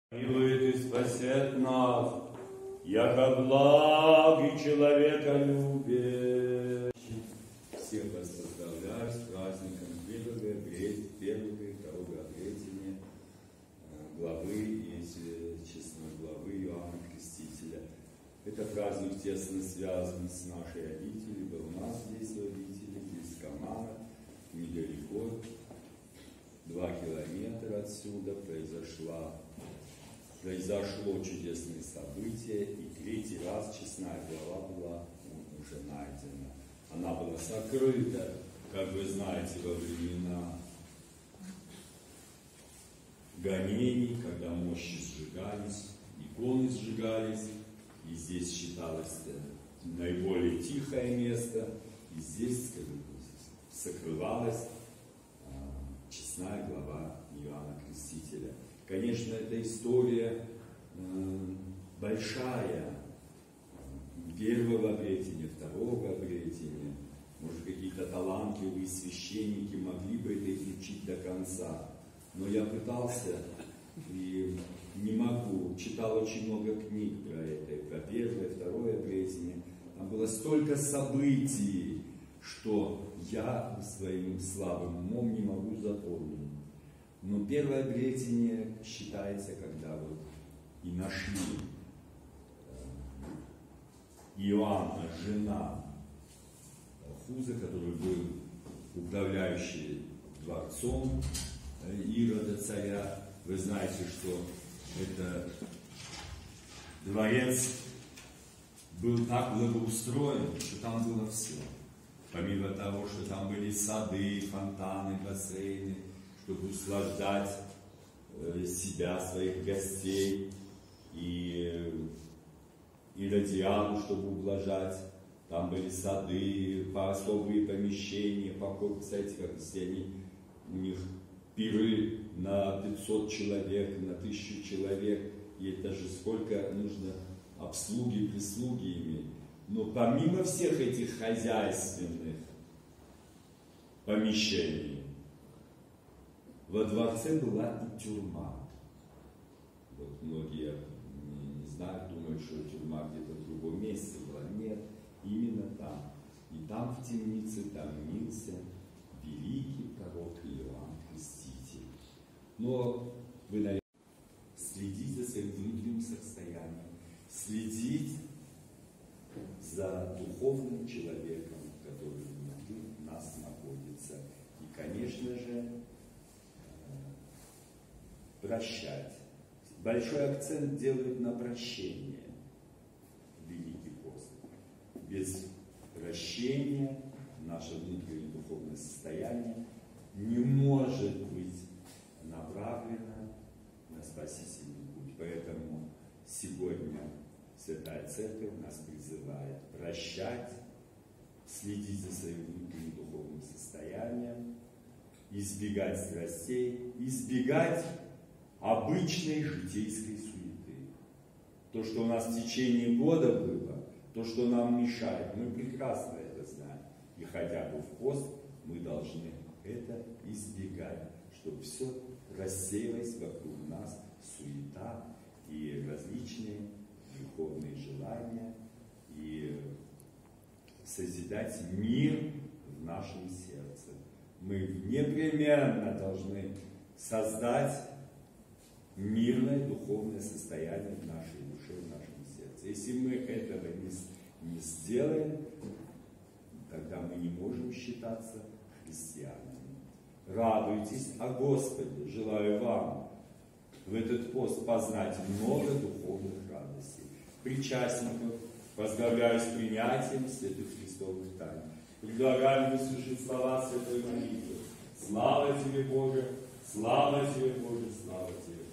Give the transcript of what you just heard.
Милует и спасет нас, яко благ и человеколюбие. Всех вас поздравляю с праздником первого и второго обретения главы и честной главы Иоанна Крестителя. Это праздник тесно связан с нашей обителью, был у нас здесь в обители, здесь Камара, недалеко, 2 километра отсюда произошло чудесное событие, и 3-й раз честная глава была уже найдена. Она была сокрыта, как вы знаете, во времена гонений, когда мощи сжигались, иконы сжигались, и здесь считалось наиболее тихое место, и здесь сокрывалась честная глава Иоанна Крестителя. Конечно, эта история большая, первого обретения, второго обретения. Может, какие-то талантливые священники могли бы это изучить до конца. Но я пытался и не могу. Читал очень много книг про это, про первое, второе обретение. Там было столько событий, что я своим слабым умом не могу запомнить. Но первое обретение считается, когда вот и нашли Иоанна, жена Хуза, который был управляющий дворцом Ирода царя. Вы знаете, что это дворец был так благоустроен, что там было все. Помимо того, что там были сады, фонтаны, бассейны, чтобы услаждать себя, своих гостей, и Иродиаду, чтобы ублажать. Там были сады, особые помещения, кстати, как если у них пиры на 500 человек, на 1000 человек, и это же сколько нужно обслуги, прислуги иметь. Но помимо всех этих хозяйственных помещений, во дворце была и тюрьма. Вот многие не знают, думают, что тюрьма где-то в другом месте была. Нет, именно там. И там в темнице томился великий пророк Иоанн Креститель. Но вы, наверное, следить за своим внутренним состоянием, следить за духовным человеком, который внутри нас находится. И, конечно же, прощать. Большой акцент делают на прощение. Великий пост. Без прощения наше внутреннее духовное состояние не может быть направлено на спасительный путь. Поэтому сегодня Святая Церковь нас призывает прощать, следить за своим внутренним духовным состоянием, избегать страстей, избегать обычной житейской суеты. То, что у нас в течение года было, то, что нам мешает, мы прекрасно это знаем. И хотя бы в пост мы должны это избегать, чтобы все рассеялось вокруг нас, суета и различные духовные желания, и созидать мир в нашем сердце. Мы непременно должны создать мирное духовное состояние в нашей душе, в нашем сердце. Если мы этого не сделаем, тогда мы не можем считаться христианами. Радуйтесь о Господе. Желаю вам в этот пост познать много духовных радостей. Причастников поздравляю с принятием святых христовых тайн. Предлагаем выслушать слова святой молитвы. Слава тебе, Боже! Слава тебе, Боже! Слава тебе!